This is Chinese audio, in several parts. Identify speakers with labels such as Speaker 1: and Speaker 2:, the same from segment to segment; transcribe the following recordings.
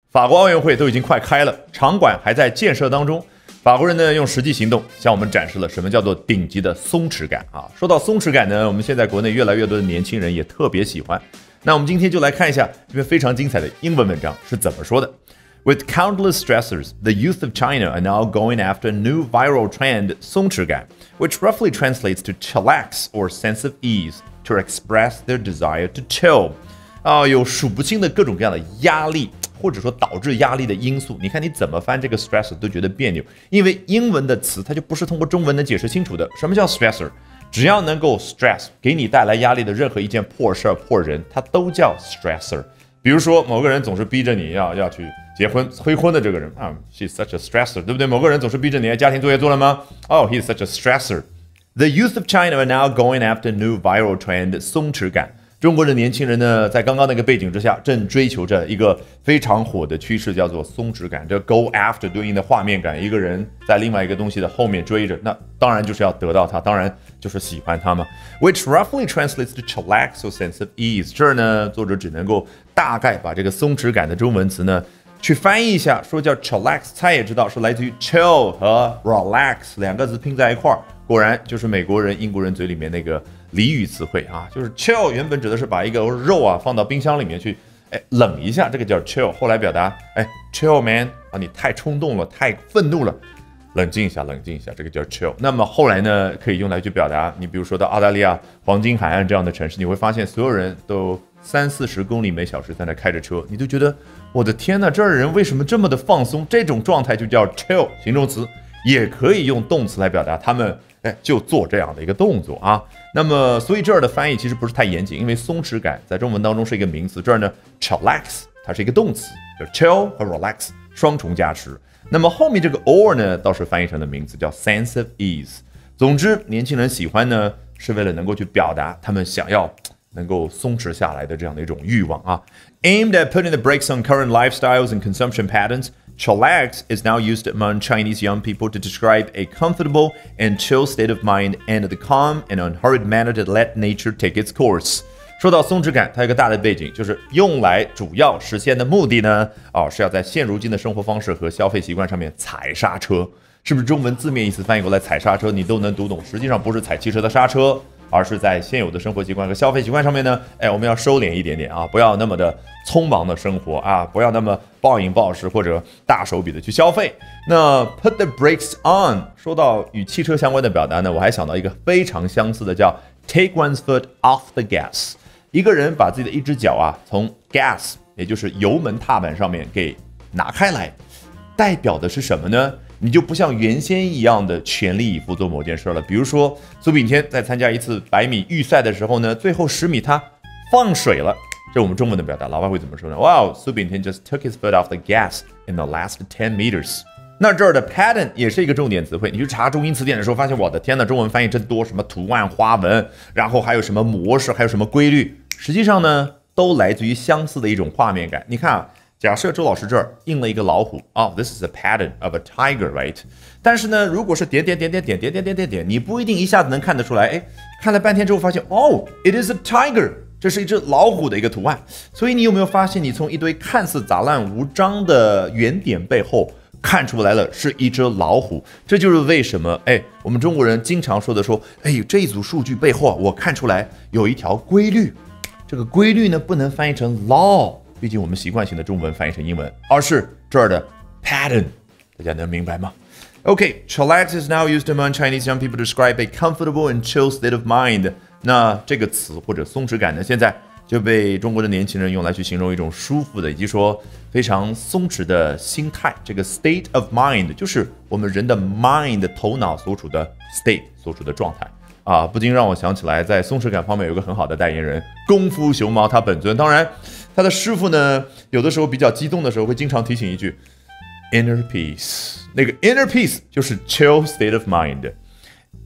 Speaker 1: 法国奥运会都已经快开了，场馆还在建设当中。法国人呢用实际行动向我们展示了什么叫做顶级的松弛感啊！说到松弛感呢，我们现在国内越来越多的年轻人也特别喜欢。那我们今天就来看一下这篇非常精彩的英文文章是怎么说的。With countless stressors, the youth of China are now going after a new viral trend, 松弛感, which roughly translates to chillax or sense of ease, to express their desire to chill. 有数不清的各种各样的压力，或者说导致压力的因素。你看你怎么翻这个 stressor 都觉得别扭，因为英文的词它就不是通过中文能解释清楚的。什么叫 stressor？ 只要能够 stress 给你带来压力的任何一件破事儿、破人，它都叫 stressor。比如说某个人总是逼着你要去结婚催婚的这个人啊 ，she's such a stressor， 对不对？某个人总是逼着你家庭作业做了吗？he's such a stressor。The youth of China are now going after new viral trend， 松弛感。中国的年轻人呢，在刚刚那个背景之下，正追求着一个非常火的趋势，叫做松弛感。这 go after 对应的画面感，一个人在另外一个东西的后面追着，那当然就是要得到它，当然就是喜欢它嘛。Which roughly translates to chillax or sense of ease。这儿呢，作者只能够大概把这个松弛感的中文词呢去翻译一下，说叫 chillax， 猜也知道是来自于 chill 和 relax 两个字拼在一块儿，果然就是美国人、英国人嘴里面那个俚语词汇啊，就是 chill 原本指的是把一个肉放到冰箱里面去，冷一下，这个叫 chill。后来表达chill man 你太冲动了，太愤怒了，冷静一下，冷静一下，这个叫 chill。那么后来呢，可以用来去表达，你比如说到澳大利亚黄金海岸这样的城市，你会发现所有人都30-40公里每小时在那开着车，你就觉得我的天哪，这儿人为什么这么的放松？这种状态就叫 chill， 形容词，也可以用动词来表达他们就做这样的一个动作啊。那么所以这儿的翻译其实不是太严谨，因为松弛感在中文当中是一个名词，这儿呢 chillax 它是一个动词，就 chill 和 relax 双重加持。那么后面这个 or 呢倒是翻译成了名词，叫 sense of ease。总之年轻人喜欢呢是为了能够去表达他们想要能够松弛下来的这样的一种欲望啊。Aimed at putting the brakes on current lifestyles and consumption patterns, chillax is now used among Chinese young people to describe a comfortable and chill state of mind and the calm and unhurried manner that let nature take its course. 说到松弛感，它有一个大的背景，就是用来主要实现的目的呢，是要在现如今的生活方式和消费习惯上面踩刹车。是不是中文字面意思翻译过来踩刹车你都能读懂？实际上不是踩汽车的刹车，而是在现有的生活习惯和消费习惯上面呢，我们要收敛一点点啊，不要那么的匆忙的生活啊，不要那么暴饮暴食或者大手笔的去消费。那 put the brakes on， 说到与汽车相关的表达呢，我还想到一个非常相似的，叫 take one's foot off the gas。一个人把自己的一只脚从 gas， 也就是油门踏板上面给拿开来，代表的是什么呢？你就不像原先一样的全力以赴做某件事了。比如说苏炳添在参加一次100米预赛的时候呢，最后10米他放水了，这是我们中文的表达，老外会怎么说呢？ Wow, 苏炳添 just took his foot off the gas in the last 10 meters。 那这儿的 pattern 也是一个重点词汇，你去查中英词典的时候发现，我的天哪，中文翻译真多，什么图案花纹，然后还有什么模式，还有什么规律，实际上呢都来自于相似的一种画面感。你看假设周老师这儿印了一个老虎，this is a pattern of a tiger, right？ 但是呢，如果是点，你不一定一下子能看得出来。看了半天之后发现，it is a tiger， 这是一只老虎的一个图案。所以你有没有发现，你从一堆看似杂乱无章的圆点背后看出来了是一只老虎？这就是为什么我们中国人经常说的这一组数据背后我看出来有一条规律。这个规律呢不能翻译成 law。毕竟我们习惯性的中文翻译成英文，而是这儿的 pattern， 大家能明白吗？ Okay, chillax is now used among Chinese young people to describe a comfortable and chill state of mind。 那这个词或者松弛感呢，现在就被中国的年轻人用来去形容一种舒服的以及说非常松弛的心态。这个 state of mind 就是我们人的 mind 头脑所处的 state 所处的状态。不禁让我想起来，在松弛感方面有一个很好的代言人，功夫熊猫他本尊。当然他的师傅呢，有的时候比较激动的时候会经常提醒一句 inner peace。 那个 inner peace 就是 chill state of mind。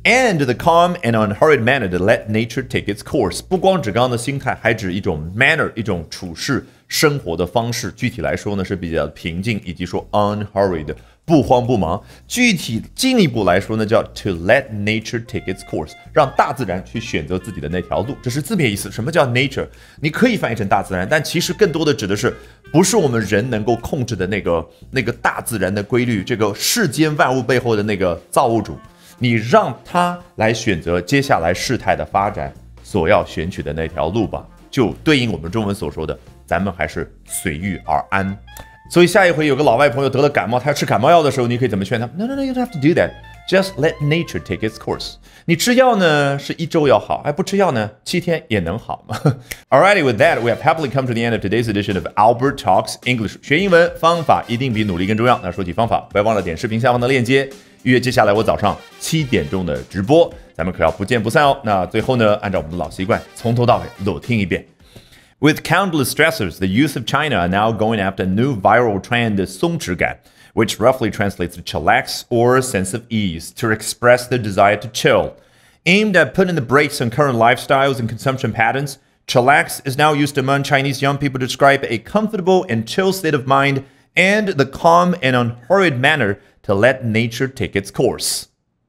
Speaker 1: And the calm and unhurried manner to let nature take its course， 不光指刚刚的心态，还指一种 manner， 一种处事生活的方式。具体来说呢，是比较平静，以及说 unhurried， 不慌不忙。具体进一步来说呢，叫 to let nature take its course， 让大自然去选择自己的那条路。这是字面意思。什么叫 nature？ 你可以翻译成大自然，但其实更多的指的是不是我们人能够控制的那个大自然的规律，这个世间万物背后的那个造物主。你让他来选择接下来事态的发展所要选取的那条路吧，就对应我们中文所说的，咱们还是随遇而安。所以下一回有个老外朋友得了感冒，他要吃感冒药的时候，你可以怎么劝他 ？No, you don't have to do that. Just let nature take its course. 你吃药呢是1周要好，不吃药呢7天也能好嘛。Alrighty, with that, we have happily come to the end of today's edition of Albert Talks English. 学英文方法一定比努力更重要。那说起方法，不要忘了点视频下方的链接。预约接下来我早上7点钟的直播，咱们可要不见不散哦。那最后呢，按照我们的老习惯，从头到尾裸听一遍。With countless stressors, the youth of China are now going after a new viral trend, 松弛感, which roughly translates to chillax or a sense of ease, to express their desire to chill. Aimed at putting the brakes on current lifestyles and consumption patterns, chillax is now used among Chinese young people to describe a comfortable and chill state of mind and the calm and unhurried manner to let nature take its course.